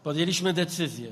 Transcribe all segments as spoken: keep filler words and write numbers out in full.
podjęliśmy decyzję,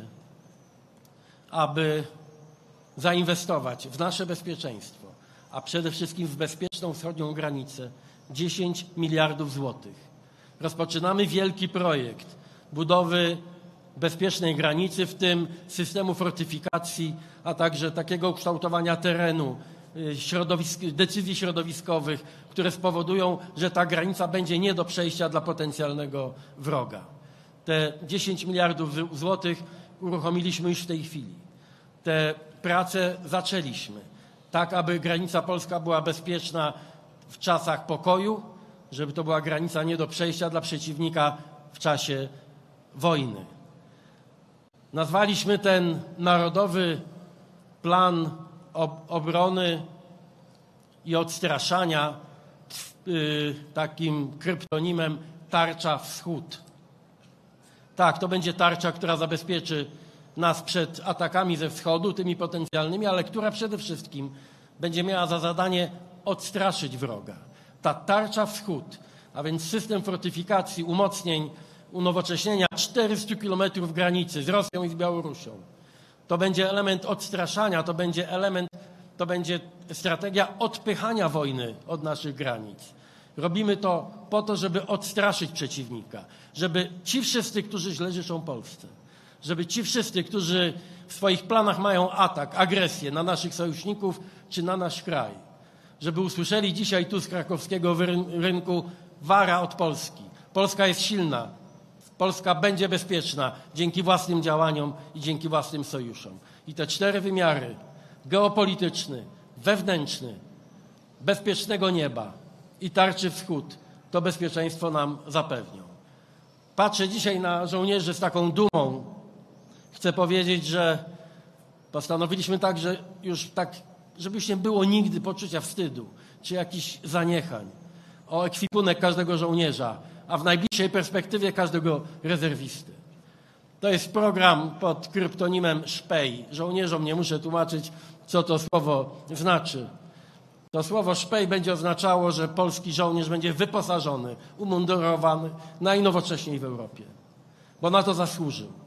aby zainwestować w nasze bezpieczeństwo, a przede wszystkim w bezpieczną wschodnią granicę, dziesięć miliardów złotych. Rozpoczynamy wielki projekt budowy bezpiecznej granicy, w tym systemu fortyfikacji, a także takiego ukształtowania terenu, środowisk, decyzji środowiskowych, które spowodują, że ta granica będzie nie do przejścia dla potencjalnego wroga. Te dziesięć miliardów złotych uruchomiliśmy już w tej chwili. Te prace zaczęliśmy, tak aby granica polska była bezpieczna w czasach pokoju, żeby to była granica nie do przejścia dla przeciwnika w czasie wojny. Nazwaliśmy ten Narodowy Plan Obrony i Odstraszania yy, takim kryptonimem Tarcza Wschód. Tak, to będzie tarcza, która zabezpieczy nas przed atakami ze wschodu, tymi potencjalnymi, ale która przede wszystkim będzie miała za zadanie odstraszyć wroga. Ta Tarcza Wschód, a więc system fortyfikacji, umocnień, unowocześnienia czterystu kilometrów granicy z Rosją i z Białorusią. To będzie element odstraszania, to będzie element, to będzie strategia odpychania wojny od naszych granic. Robimy to po to, żeby odstraszyć przeciwnika, żeby ci wszyscy, którzy źle życzą Polsce, żeby ci wszyscy, którzy w swoich planach mają atak, agresję na naszych sojuszników czy na nasz kraj, żeby usłyszeli dzisiaj tu z krakowskiego rynku wara od Polski. Polska jest silna. Polska będzie bezpieczna dzięki własnym działaniom i dzięki własnym sojuszom. I te cztery wymiary, geopolityczny, wewnętrzny, bezpiecznego nieba i tarczy wschód, to bezpieczeństwo nam zapewnią. Patrzę dzisiaj na żołnierzy z taką dumą. Chcę powiedzieć, że postanowiliśmy tak, że już tak, żeby już nie było nigdy poczucia wstydu czy jakichś zaniechań o ekwipunek każdego żołnierza, a w najbliższej perspektywie każdego rezerwisty. To jest program pod kryptonimem Szpej. Żołnierzom nie muszę tłumaczyć, co to słowo znaczy. To słowo Szpej będzie oznaczało, że polski żołnierz będzie wyposażony, umundurowany najnowocześniej w Europie, bo na to zasłużył.